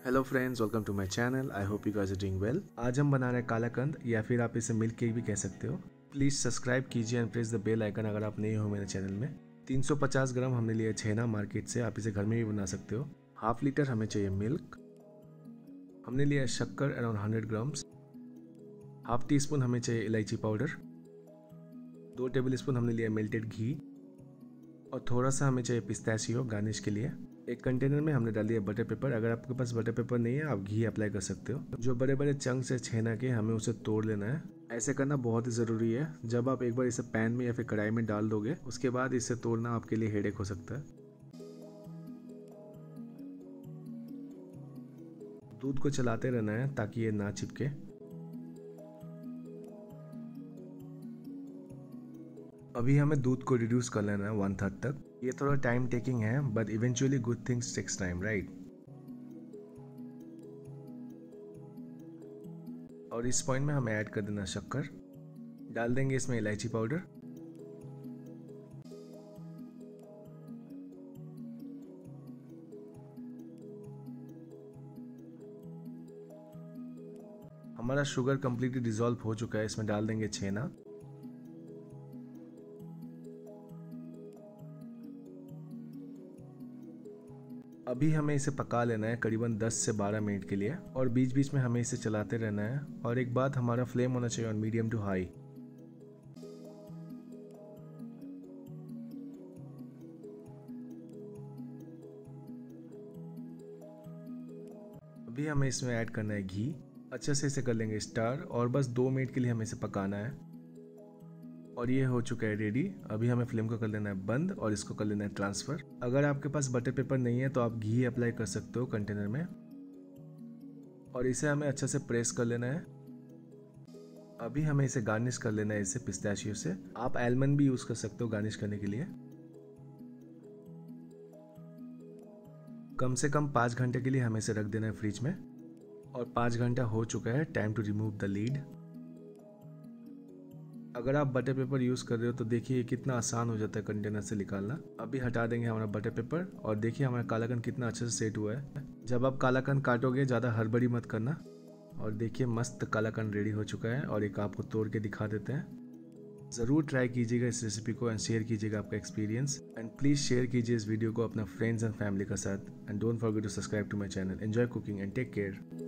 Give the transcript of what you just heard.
Hello friends, welcome to my channel. I hope you guys are doing well. आज हम बना रहे हैं कालाकंद या फिर आप इसे मिल्क केक भी कह सकते हो। प्लीज़ सब्सक्राइब कीजिए and press the bell icon अगर आप नए हो मेरे चैनल में। 350 ग्राम हमने लिया छेना मार्केट से, आप इसे घर में भी बना सकते हो। हाफ लीटर हमें चाहिए मिल्क। हमने लिया शक्कर around 100 grams. Half teaspoon हमें चाहिए इलायची पाउडर। 2 टेबल स्पून हमने लिया मेल्टेड घी और थोड़ा सा हमें चाहिए पिस्ताशियो गार्निश के लिए। एक कंटेनर में हमने डाल दिया बटर पेपर। अगर आपके पास बटर पेपर नहीं है आप घी अप्लाई कर सकते हो। जो बड़े बड़े चंक्स है छेना के, हमें उसे तोड़ लेना है। ऐसे करना बहुत ही ज़रूरी है। जब आप एक बार इसे पैन में या फिर कढ़ाई में डाल दोगे उसके बाद इसे तोड़ना आपके लिए हेडेक हो सकता है। दूध को चलाते रहना है ताकि ये ना चिपके। अभी हमें दूध को रिड्यूस कर लेना है 1/3 तक। ये थोड़ा टाइम टेकिंग है but eventually good things takes time, right. और इस पॉइंट में हमें ऐड कर देना शक्कर। डाल देंगे इसमें इलायची पाउडर। हमारा शुगर कंप्लीटली डिसॉल्व हो चुका है। इसमें डाल देंगे छेना। अभी हमें इसे पका लेना है करीबन 10 से 12 मिनट के लिए और बीच बीच में हमें इसे चलाते रहना है। और एक बात, हमारा फ्लेम होना चाहिए ऑन मीडियम टू हाई। अभी हमें इसमें ऐड करना है घी। अच्छे से इसे कर लेंगे स्टार और बस 2 मिनट के लिए हमें इसे पकाना है। और ये हो चुका है रेडी। अभी हमें फ्लेम को कर लेना है बंद और इसको कर लेना है ट्रांसफ़र। अगर आपके पास बटर पेपर नहीं है तो आप घी अप्लाई कर सकते हो कंटेनर में। और इसे हमें अच्छे से प्रेस कर लेना है। अभी हमें इसे गार्निश कर लेना है इसे पिस्ताशियो से। आप आलमंड भी यूज़ कर सकते हो गार्निश करने के लिए। कम से कम 5 घंटे के लिए हमें इसे रख देना है फ्रिज में। और 5 घंटा हो चुका है। Time to remove the lid. अगर आप बटर पेपर यूज़ कर रहे हो तो देखिए कितना आसान हो जाता है कंटेनर से निकालना। अभी हटा देंगे हमारा बटर पेपर और देखिए हमारा कालाकंद कितना अच्छे से सेट हुआ है। जब आप कालाकंद काटोगे ज़्यादा हड़बड़ी मत करना। और देखिए मस्त कालाकंद रेडी हो चुका है। और एक आपको तोड़ के दिखा देते हैं। ज़रूर ट्राई कीजिएगा इस रेसिपी को एंड शेयर कीजिएगा आपका एक्सपीरियंस। एंड प्लीज़ शेयर कीजिए इस वीडियो को अपना फ्रेंड्स एंड फैमिली के साथ। And don't forget to subscribe to my channel. Enjoy cooking and take care.